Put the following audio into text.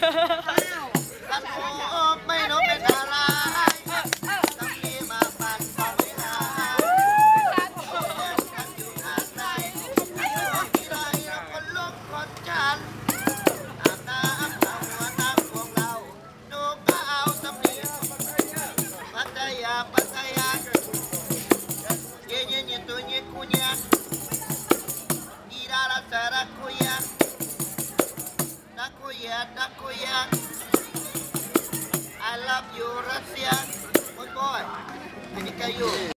กันโอ้ไม่รู้เป็นอะไรตั้งที่มาปั่นก็ไม่หายกันอยู่ทางใดที่ไรคนลุกคนฉันอาบน้ำเอาหัวน้ำพวกเราดูก็เอาสำลีพัทยาNya tunya kunya Ira la tara kuya Dakuya I love you Russia Good boy Ini kayu